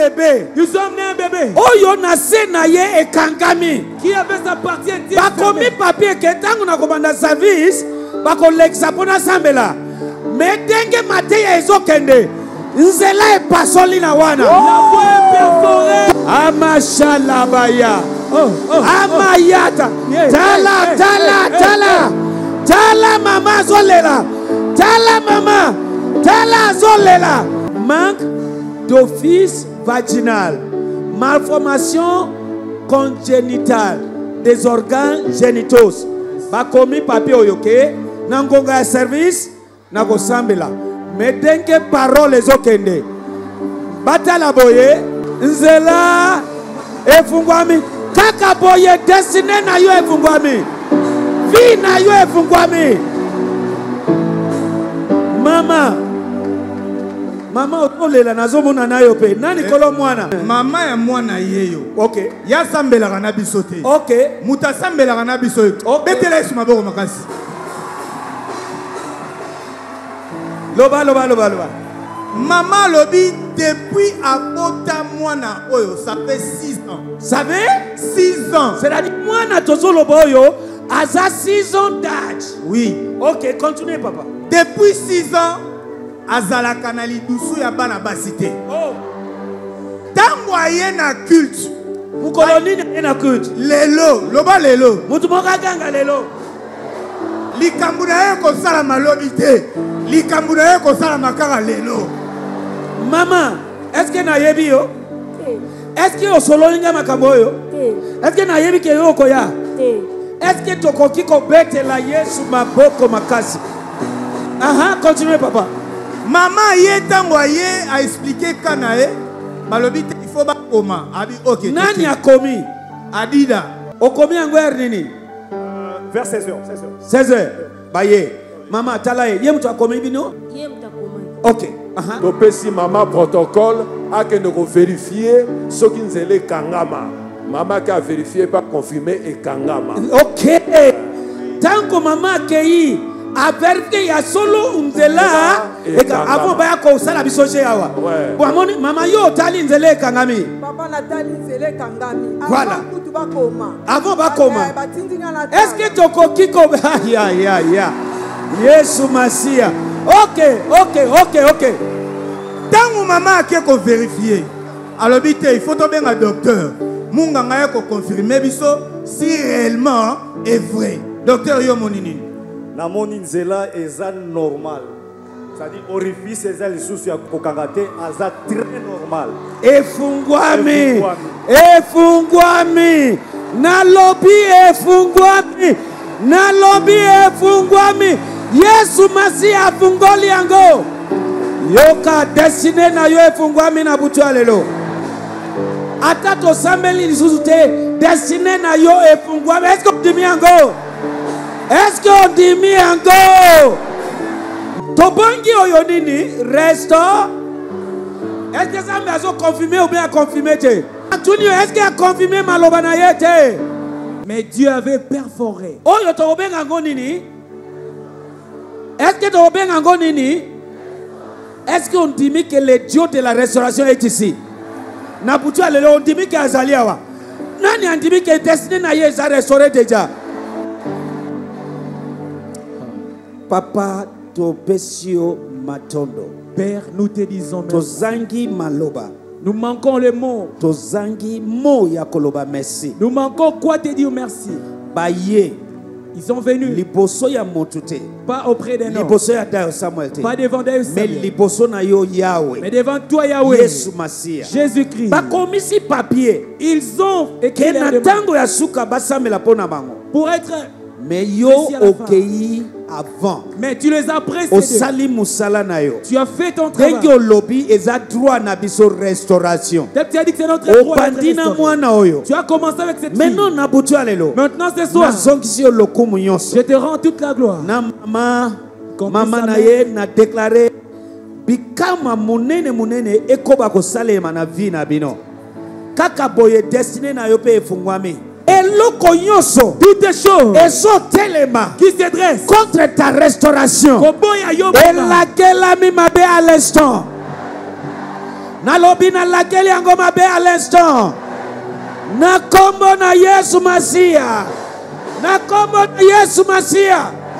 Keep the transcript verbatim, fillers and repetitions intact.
bébé. Nous sommes nés un bébé. Oyo na se na ye ekangami. Qui avait sa partie intime. Bakomi papier ke tangu na komanda service. Bako l'exapona sambela. Mais denge mate ya ezokende. Nzela e pasoli na wana. La voie est perforée. Amashalabaya. Oh, oh, Amayata. Oh. Yeah, Tala, hey, tala, hey, tala. hey, Tala mama zolela. Tala mama. Tala zolela. Manque d'office vaginal. Malformation congénitale des organes génitaux. Bakomi papier oyoke. Nangonga service. Nako sambela. Medenke parole ezokende. Batala boye. Nzela. Efungwami. Kaka boye destiny na yo efungwami. Vi na yo efungwami. Mama. Mama otolela nazomona nayo pe. Nani kolo mwana? Mama ya mwana yeyo. Okay. Ya sambela kana bisote. Okay. Muta sambela kana bisote. Okay. Betela yesu maboko makasi. Loba loba loba loba. Maman lobi depuis abota mwana oyo ça fait six ans. Ça fait six ans. C'est-à-dire mwana tozo loba oyo aza six ans d'âge. Oui. OK, continuez papa. Depuis six ans azala kanali dusu ya bana basité. Oh. Tango aye na culte. Mukolo nini na culte? Lelo, loba lelo. Mutu moka ganga lelo. Likambu na ye ko sala malobi te. Likambu na ye ko sala makara lelo. Maman, est-ce que na yebi yo? Est-ce que osolo nga makambo yo? Est-ce que na yebi ke yo koya? Est-ce que tokoki ko bete la Yesu maboko makasi? Aha, continuez papa. Maman ye tango aye a expliqué kana ye. Malobi te il faut ba koma. Abi OK. Nani a commis? Adida. Okomi angwer nini? Vers seize heures. seize heures. Baye. Maman talaye, ye mutu a commis bino? Ye mutu a commis. OK. Aha. Topesi maman protocole a que nous vérifier ce qui nous est kangama. Maman qui a vérifié pas confirmé et kangama. OK. Tant que maman accueilli a vérifié ya solo unzela et avant ba ko sala bisoje yawa. Ouais. Maman yo tali nzele kangami. Papa natali nzele kangami. Voilà. Kutu ba koma. Avant ba koma. Est-ce Est-ce que toko kiko ya ya ya. Yesu Masia. OK, OK, OK, OK. Tango maman a ko vérifier. Alors bité il faut tomber un docteur. Munganga ya ko confirmer biso si réellement est vrai. Docteur yo monini. Na moni nzela eza normal. C'est-à-dire orifice eza lisusu ya kokangate aza très normal. Efungwami. Efungwami. Na lobi efungwami. Na lobi efungwami. Yesu Masia afungoli yango. Yoka destiny na yo efungwami na butu alelo. Ata to sambeli lisusu te destiny na yo efungwami. Est-ce que on dit yango? Est-ce qu'on dit yango? Tobongi oyo nini resto? Est-ce que ça me a confirmé ou bien confirmé te? Est-ce qu'il a confirmé maloba na yete? Mais Dieu avait perforé. Oyo to benga ngo nini? Est-ce que to benga ngo nini? Est-ce qu'on dit que le Dieu de la restauration est ici? Na butu alelo on dit que azali awa. Nani on dit que destiné na ye za restauré déjà? Papa to besio matondo. Père, nous te disons merci. Tozangi maloba. Nous manquons le mot. Tozangi mo ya koloba merci. Nous manquons quoi te dire merci. Baye. Ils sont venus. Liboso ya motute. Pas auprès d'un homme. Liboso ya Dayo Samuel te. Pas devant Dayo Samuel. Mais liboso na yo Yahweh. Mais devant toi Yahweh. Yesu Masia. Jésus-Christ. Ba komisi papier. Ils ont écrit na tango ya suka basamela pona bango. Pour être. Mais yo okei avant. Mais tu les as précédés. Osali musala na yo. Tu as fait ton travail. Denge lobby eza droit na biso restauration. Tu as dit que c'est notre droit. Opandina mwana oyo. Tu as commencé avec cette fille. Maintenant na butu alelo. Maintenant ce soir. Na zonkisi yo lokumu nyonso. Je te rends toute la gloire. Na mama mama na ye na déclarer bikama munene munene ekoba ko salema na vie na bino. Kaka boye destiné na yo pe efungwami. Eloko nyonso, toutes les choses, ezo telema qui se dressent contre ta restauration. Et laquelle a mis ma bé à l'instant. nalobi na lakeli yango mabe à l'instant na kombo na Yesu Masia na kombo na Yesu Masia